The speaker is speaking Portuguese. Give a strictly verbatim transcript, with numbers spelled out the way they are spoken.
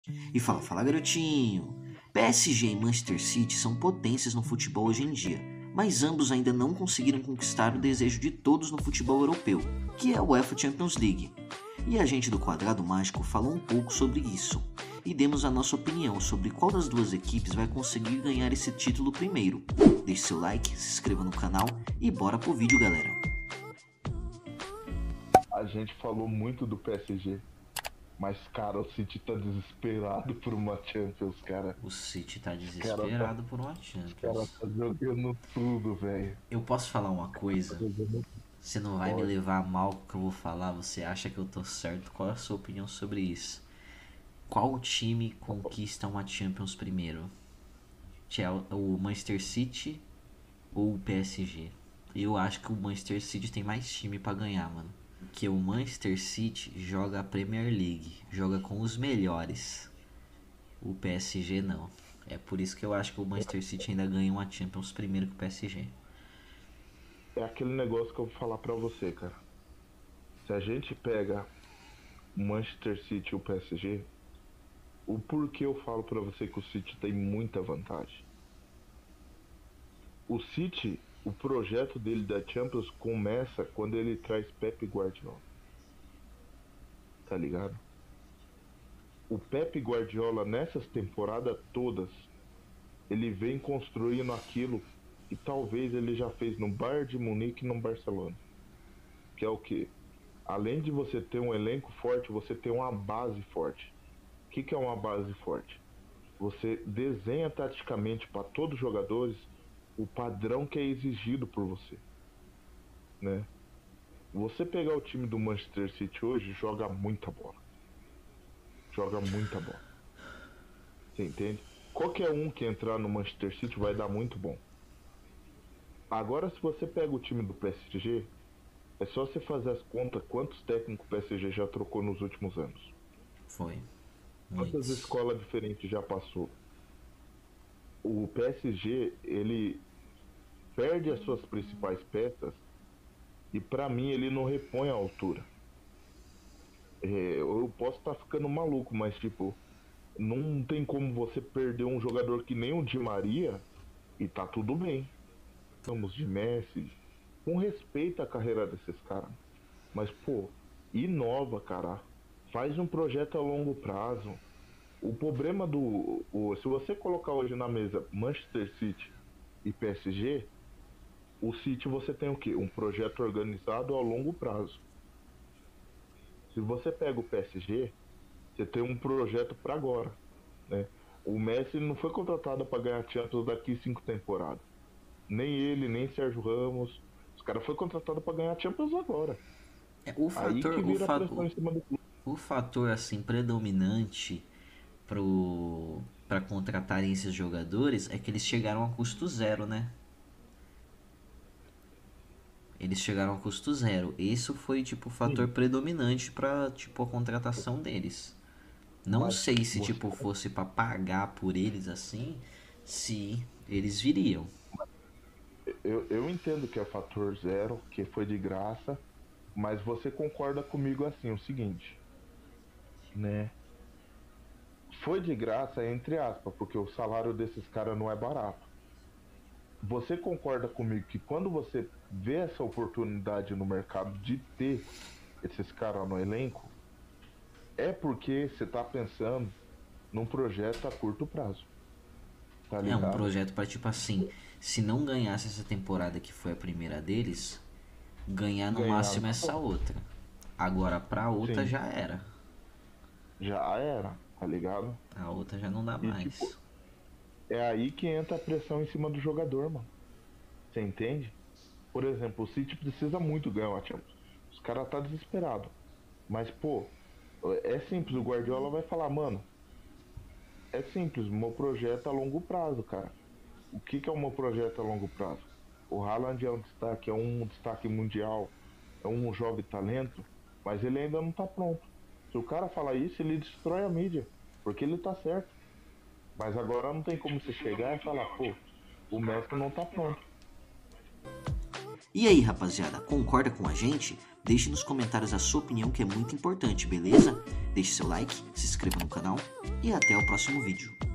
E fala, fala garotinho! P S G e Manchester City são potências no futebol hoje em dia, mas ambos ainda não conseguiram conquistar o desejo de todos no futebol europeu, que é a UEFA Champions League. E a gente do Quadrado Mágico falou um pouco sobre isso, e demos a nossa opinião sobre qual das duas equipes vai conseguir ganhar esse título primeiro. Deixe seu like, se inscreva no canal e bora pro vídeo, galera! A gente falou muito do P S G, mas, cara, o City tá desesperado por uma Champions, cara. O City tá desesperado tá, por uma Os Champions. caras tá jogando tudo, velho. Eu posso falar uma coisa? Você não vai me Pode. levar a mal com o que eu vou falar, você acha que eu tô certo? Qual é a sua opinião sobre isso? Qual time conquista uma Champions primeiro? O Manchester City ou o P S G? Eu acho que o Manchester City tem mais time pra ganhar, mano. Porque o Manchester City joga a Premier League, joga com os melhores. O P S G não. É por isso que eu acho que o Manchester City ainda ganha uma Champions primeiro que o P S G. É aquele negócio que eu vou falar pra você, cara. Se a gente pega o Manchester City e o P S G, o porquê eu falo pra você que o City tem muita vantagem. O City, o projeto dele da Champions começa quando ele traz Pep Guardiola. Tá ligado? O Pep Guardiola, nessas temporadas todas, ele vem construindo aquilo que talvez ele já fez no Bayern de Munique e no Barcelona. Que é o quê? Além de você ter um elenco forte, você tem uma base forte. O que, que é uma base forte? Você desenha taticamente para todos os jogadores o padrão que é exigido por você, né? Você pegar o time do Manchester City hoje, joga muita bola. Joga muita bola. Você entende? Qualquer um que entrar no Manchester City vai dar muito bom. Agora, se você pega o time do P S G, é só você fazer as contas quantos técnicos o P S G já trocou nos últimos anos. Foi. Quantas Muitos. escolas diferentes já passou. O P S G, ele perde as suas principais peças e pra mim ele não repõe a altura. É, eu posso estar tá ficando maluco, mas tipo, não tem como você perder um jogador que nem o Di Maria e tá tudo bem. Estamos de Messi, com respeito à carreira desses caras, mas pô, inova, cara, faz um projeto a longo prazo. O problema do, o, se você colocar hoje na mesa Manchester City e P S G, o City você tem o quê? Um projeto organizado a longo prazo. Se você pega o P S G, você tem um projeto para agora, né? O Messi não foi contratado para ganhar Champions daqui cinco temporadas. Nem ele, nem Sérgio Ramos. Os caras foram contratados para ganhar Champions agora. É, o Aí fator, que o, vira fa pressão em cima do clube. o, o fator assim predominante pro para contratarem esses jogadores é que eles chegaram a custo zero, né? Eles chegaram a custo zero. Isso foi tipo o fator Sim, predominante para tipo a contratação deles. Não mas sei se você, tipo fosse para pagar por eles assim, se eles viriam. eu, eu entendo que é fator zero, que foi de graça, mas você concorda comigo assim, o seguinte, né? Foi de graça, entre aspas, porque o salário desses caras não é barato. Você concorda comigo que quando você vê essa oportunidade no mercado de ter esses caras no elenco, é porque você tá pensando num projeto a curto prazo, tá É um ligado? projeto para tipo assim, se não ganhasse essa temporada que foi a primeira deles, ganhar no Ganhar, máximo essa outra. Agora pra outra sim, já era. já era, tá ligado? A outra já não dá E tipo, mais. é aí que entra a pressão em cima do jogador, mano. Você entende? Por exemplo, o City precisa muito ganhar uma Champions. Os caras tá desesperado. Mas, pô, é simples, o Guardiola vai falar, mano, é simples, meu projeto é a longo prazo, cara. O que, que é o meu projeto a longo prazo? O Haaland é um destaque, é um destaque mundial, é um jovem talento, mas ele ainda não tá pronto. Se o cara falar isso, ele destrói a mídia, porque ele tá certo. Mas agora não tem como você chegar e falar, pô, o Messi não tá pronto. E aí, rapaziada, concorda com a gente? Deixe nos comentários a sua opinião, que é muito importante, beleza? Deixe seu like, se inscreva no canal e até o próximo vídeo.